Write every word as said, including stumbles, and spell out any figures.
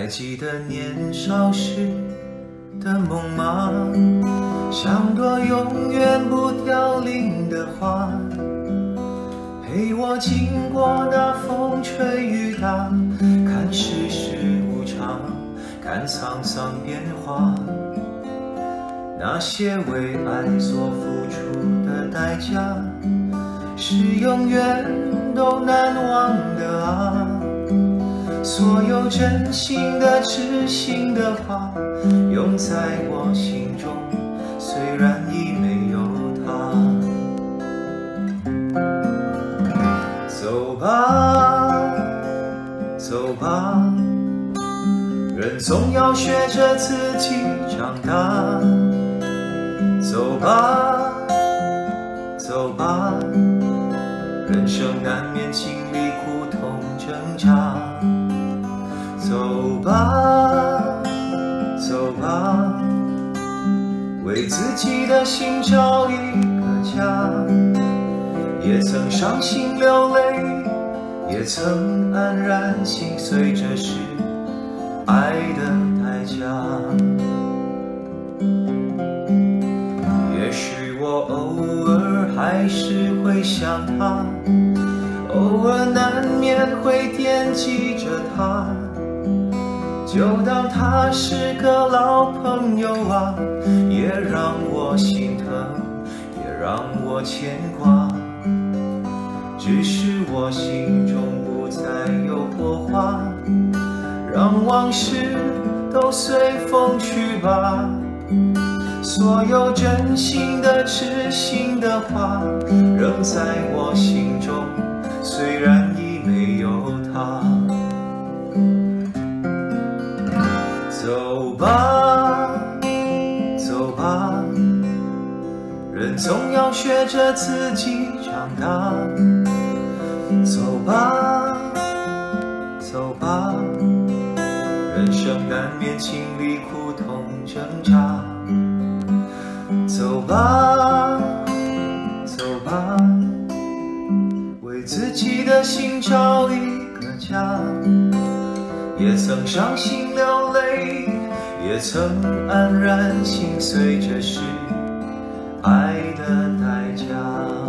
还记得年少时的梦吗？像朵永远不凋零的花，陪我经过那风吹雨打，看世事无常，看沧桑变化。那些为爱所付出的代价，是永远都难忘的啊。所有真心的痴心的话，永在我心中，虽然已没有他。走吧，走吧，人总要学着自己长大。走吧，走吧，人生难免经历苦痛挣扎。走吧，走吧，为自己的心找一个家。也曾伤心流泪，也曾黯然心碎，这是爱的代价。也许我偶尔还是会想他，偶尔难免会惦记着他，就当他是个老朋友啊，也让我心疼，也让我牵挂。只是我心中不再有火花，让往事都随风去吧。所有真心的痴心的话，仍在我心中，虽然已没有他。走吧，走吧，人总要学着自己长大。走吧，走吧，人生难免经历苦痛挣扎。走吧，走吧，为自己的心找一个家。也曾伤心流泪，也曾黯然心碎，这是爱的代价。